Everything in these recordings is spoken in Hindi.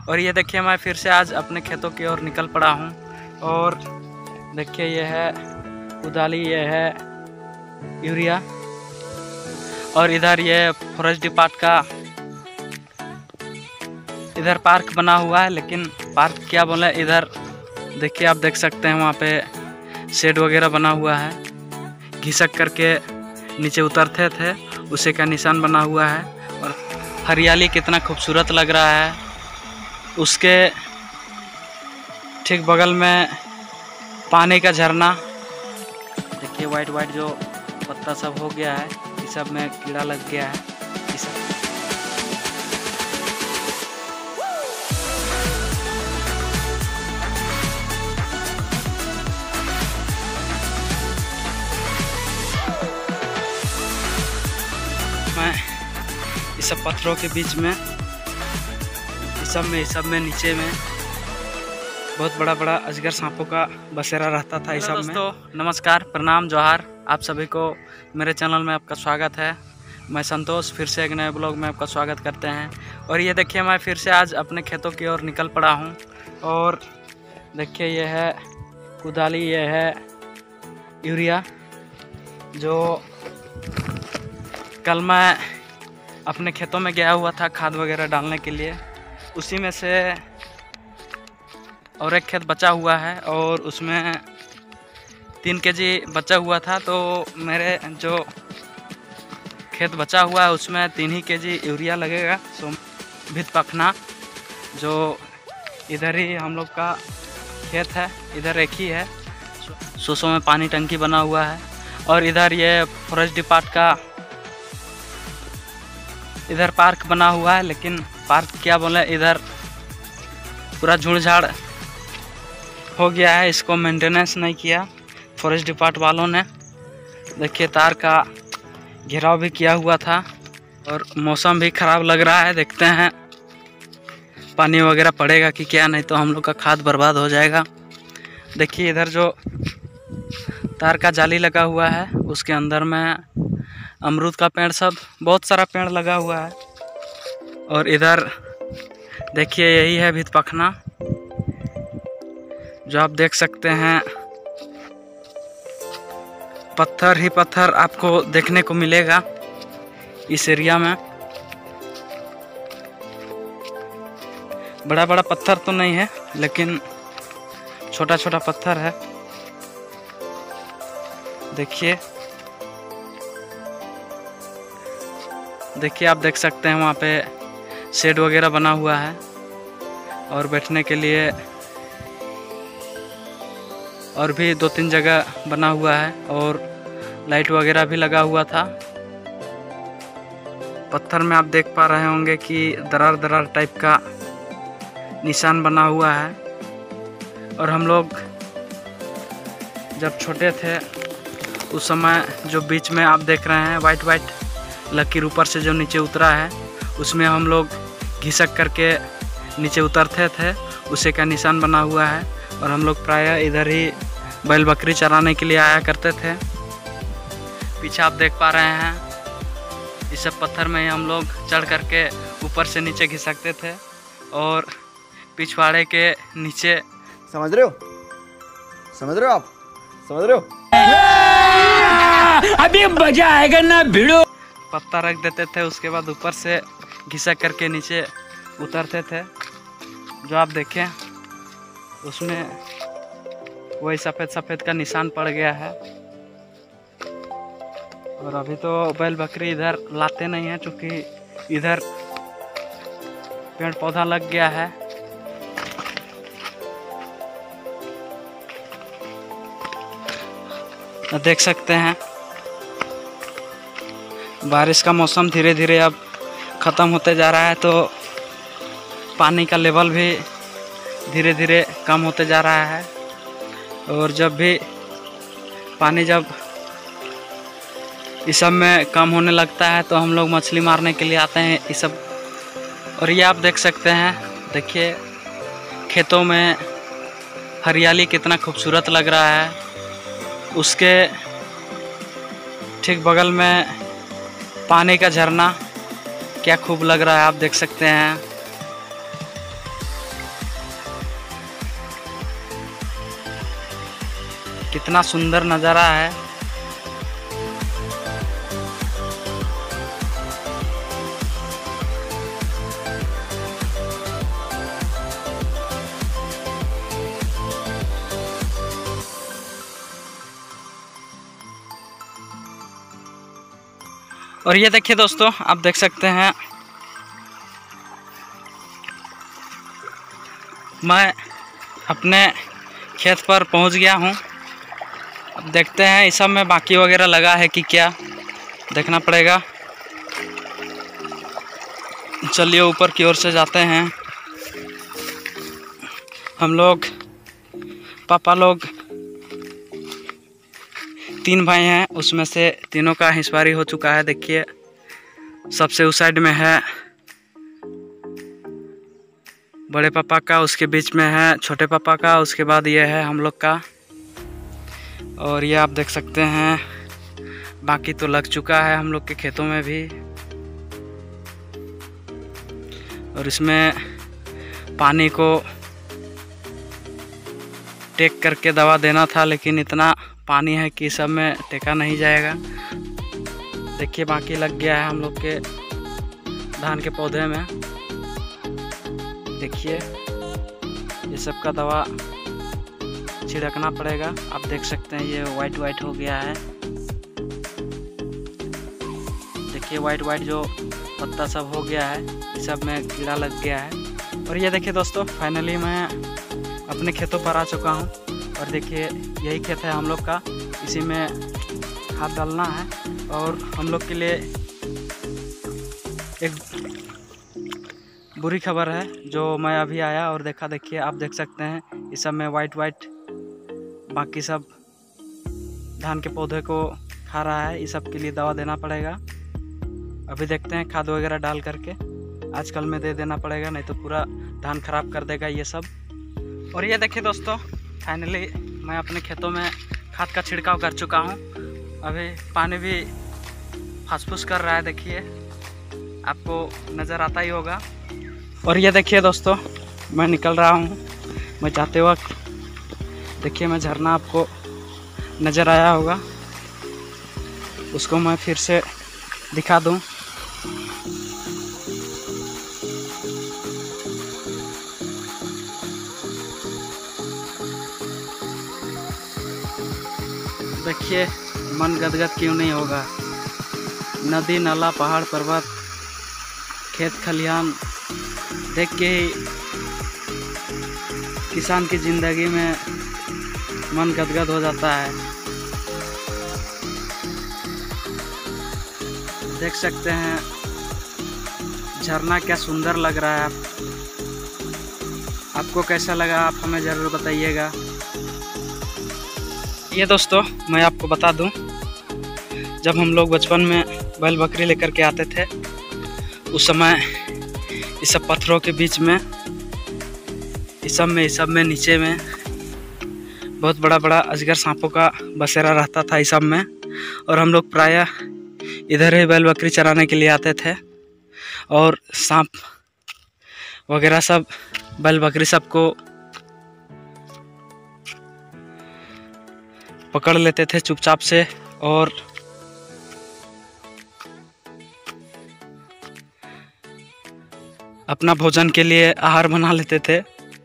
और ये देखिए मैं फिर से आज अपने खेतों की ओर निकल पड़ा हूँ। और देखिए ये है कुदाली, ये है यूरिया, और इधर ये फॉरेस्ट डिपार्ट का इधर पार्क बना हुआ है। लेकिन पार्क क्या बोले, इधर देखिए आप देख सकते हैं वहाँ पे शेड वगैरह बना हुआ है। घिसक करके नीचे उतरते थे, उसी का निशान बना हुआ है। और हरियाली कितना खूबसूरत लग रहा है। उसके ठीक बगल में पानी का झरना, देखिए वाइट वाइट जो पत्ता सब हो गया है, इस सब में कीड़ा लग गया है। इस मैं इस सब पत्थरों के बीच में इस सब में नीचे में बहुत बड़ा बड़ा अजगर सांपों का बसेरा रहता था। इस सब में दोस्तों नमस्कार, प्रणाम, जोहार। आप सभी को मेरे चैनल में आपका स्वागत है। मैं संतोष फिर से एक नए ब्लॉग में आपका स्वागत करते हैं। और ये देखिए मैं फिर से आज अपने खेतों की ओर निकल पड़ा हूँ। और देखिए ये है कुदाली, ये है यूरिया, जो कल मैं अपने खेतों में गया हुआ था खाद वगैरह डालने के लिए। उसी में से और एक खेत बचा हुआ है और उसमें 3 केजी बचा हुआ था। तो मेरे जो खेत बचा हुआ है उसमें 3 ही केजी यूरिया लगेगा। सो भित पखना, जो इधर ही हम लोग का खेत है, इधर एक ही है। सोसों में पानी टंकी बना हुआ है। और इधर ये फॉरेस्ट डिपार्ट का इधर पार्क बना हुआ है। लेकिन पार्क क्या बोले, इधर पूरा झुड़ झाड़ हो गया है। इसको मेंटेनेंस नहीं किया फॉरेस्ट डिपार्ट वालों ने। देखिए तार का घेराव भी किया हुआ था। और मौसम भी ख़राब लग रहा है। देखते हैं पानी वगैरह पड़ेगा कि क्या, नहीं तो हम लोग का खाद बर्बाद हो जाएगा। देखिए इधर जो तार का जाली लगा हुआ है उसके अंदर में अमरूद का पेड़, सब बहुत सारा पेड़ लगा हुआ है। और इधर देखिए यही है भित पखना, जो आप देख सकते हैं पत्थर ही पत्थर आपको देखने को मिलेगा इस एरिया में। बड़ा बड़ा पत्थर तो नहीं है, लेकिन छोटा छोटा पत्थर है। देखिए आप देख सकते हैं वहाँ पे शेड वगैरह बना हुआ है और बैठने के लिए और भी 2-3 जगह बना हुआ है। और लाइट वगैरह भी लगा हुआ था। पत्थर में आप देख पा रहे होंगे कि दरार दरार टाइप का निशान बना हुआ है। और हम लोग जब छोटे थे उस समय जो बीच में आप देख रहे हैं वाइट वाइट लकीर ऊपर से जो नीचे उतरा है, उसमें हम लोग घिसक करके नीचे उतरते थे, उसी का निशान बना हुआ है। और हम लोग प्रायः इधर ही बैल बकरी चराने के लिए आया करते थे। पीछे आप देख पा रहे हैं इस सब पत्थर में ही हम लोग चढ़ करके ऊपर से नीचे घिसकते थे। और पिछवाड़े के नीचे समझ रहे हो आप समझ रहे हो? अभी मजा आएगा ना भिड़ो। पत्ता रख देते थे, उसके बाद ऊपर से घिसक करके नीचे उतरते थे। जो आप देखें उसमें वही सफ़ेद सफ़ेद का निशान पड़ गया है। और अभी तो बैल बकरी इधर लाते नहीं हैं, क्योंकि इधर पेड़ पौधा लग गया है। देख सकते हैं बारिश का मौसम धीरे धीरे अब ख़त्म होते जा रहा है, तो पानी का लेवल भी धीरे धीरे कम होते जा रहा है। और जब भी पानी जब इस सब में कम होने लगता है तो हम लोग मछली मारने के लिए आते हैं इस सब। और ये आप देख सकते हैं, देखिए खेतों में हरियाली कितना खूबसूरत लग रहा है। उसके ठीक बगल में पानी का झरना क्या खूब लग रहा है, आप देख सकते हैं। कितना सुंदर नज़ारा है। और ये देखिए दोस्तों, आप देख सकते हैं मैं अपने खेत पर पहुंच गया हूं। अब देखते हैं इस सब में बाकी वगैरह लगा है कि क्या, देखना पड़ेगा। चलिए ऊपर की ओर से जाते हैं। हम लोग पापा लोग 3 भाई हैं, उसमें से तीनों का हिस्सारी हो चुका है। देखिए सबसे उस साइड में है बड़े पापा का, उसके बीच में है छोटे पापा का, उसके बाद ये है हम लोग का। और ये आप देख सकते हैं बाकी तो लग चुका है हम लोग के खेतों में भी। और इसमें पानी को टेक करके दवा देना था, लेकिन इतना पानी है कि सब में टेका नहीं जाएगा। देखिए बाकी लग गया है हम लोग के धान के पौधे में। देखिए ये सब का दवा छिड़कना पड़ेगा। आप देख सकते हैं ये वाइट वाइट हो गया है। देखिए वाइट वाइट जो पत्ता सब हो गया है, इस सब में कीड़ा लग गया है। और ये देखिए दोस्तों, फाइनली मैं अपने खेतों पर आ चुका हूँ। और देखिए यही खेत है हम लोग का, इसी में खाद डालना है। और हम लोग के लिए एक बुरी खबर है जो मैं अभी आया और देखा। देखिए आप देख सकते हैं इस सब में वाइट वाइट बाकी सब धान के पौधे को खा रहा है। इस सब के लिए दवा देना पड़ेगा। अभी देखते हैं खाद वगैरह डाल करके, आजकल में दे देना पड़ेगा, नहीं तो पूरा धान खराब कर देगा ये सब। और ये देखिए दोस्तों, फाइनली मैं अपने खेतों में खाद का छिड़काव कर चुका हूँ। अभी पानी भी फुसफुस कर रहा है, देखिए आपको नज़र आता ही होगा। और ये देखिए दोस्तों, मैं निकल रहा हूँ। मैं जाते वक्त देखिए मैं झरना आपको नज़र आया होगा, उसको मैं फिर से दिखा दूँ। देखिए मन गदगद क्यों नहीं होगा। नदी नाला पहाड़ पर्वत खेत खलिहान देख के ही किसान की ज़िंदगी में मन गदगद हो जाता है। देख सकते हैं झरना क्या सुंदर लग रहा है। आपको कैसा लगा आप हमें ज़रूर बताइएगा। ये दोस्तों मैं आपको बता दूं, जब हम लोग बचपन में बैल बकरी लेकर के आते थे, उस समय इस सब पत्थरों के बीच में इस सब में नीचे में बहुत बड़ा बड़ा अजगर सांपों का बसेरा रहता था इस सब में। और हम लोग प्रायः इधर ही बैल बकरी चराने के लिए आते थे। और सांप वगैरह सब बैल बकरी सबको पकड़ लेते थे चुपचाप से और अपना भोजन के लिए आहार बना लेते थे।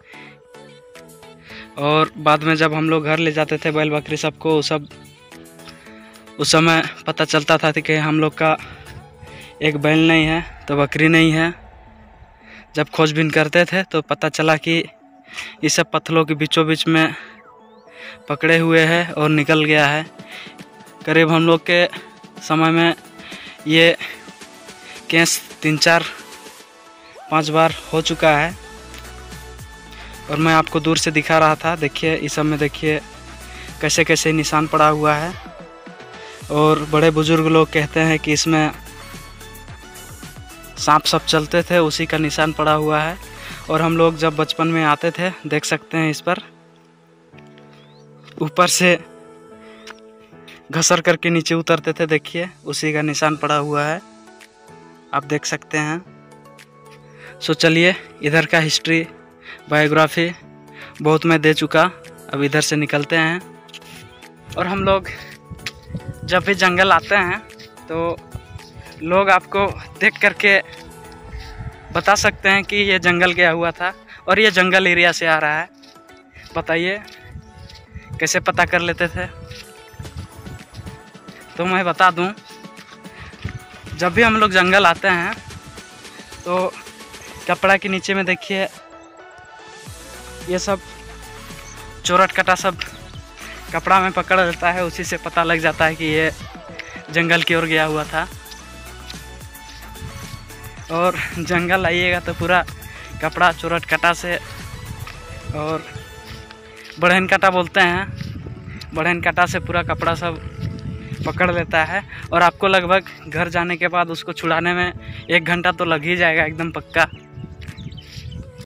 और बाद में जब हम लोग घर ले जाते थे बैल बकरी सबको, उस समय पता चलता था कि हम लोग का एक बैल नहीं है तो बकरी नहीं है। जब खोजबीन करते थे तो पता चला कि इस सब पत्थरों के बीचों बीच में पकड़े हुए है और निकल गया है। करीब हम लोग के समय में ये केस 3-4-5 बार हो चुका है। और मैं आपको दूर से दिखा रहा था। देखिए इस सब में देखिए कैसे कैसे निशान पड़ा हुआ है। और बड़े बुजुर्ग लोग कहते हैं कि इसमें सांप सब चलते थे, उसी का निशान पड़ा हुआ है। और हम लोग जब बचपन में आते थे, देख सकते हैं इस पर ऊपर से घसर करके नीचे उतरते थे। देखिए उसी का निशान पड़ा हुआ है, आप देख सकते हैं। सो चलिए इधर का हिस्ट्री बायोग्राफी बहुत मैं दे चुका, अब इधर से निकलते हैं। और हम लोग जब भी जंगल आते हैं तो लोग आपको देख करके बता सकते हैं कि ये जंगल गया हुआ था और ये जंगल एरिया से आ रहा है। बताइए कैसे पता कर लेते थे? तो मैं बता दूं, जब भी हम लोग जंगल आते हैं तो कपड़ा के नीचे में देखिए ये सब चोरट कटा सब कपड़ा में पकड़ लेता है, उसी से पता लग जाता है कि ये जंगल की ओर गया हुआ था। और जंगल आइएगा तो पूरा कपड़ा चोरट कटा से और बढ़न काटा बोलते हैं, बढ़न काटा से पूरा कपड़ा सब पकड़ लेता है। और आपको लगभग घर जाने के बाद उसको छुड़ाने में 1 घंटा तो लग ही जाएगा एकदम पक्का।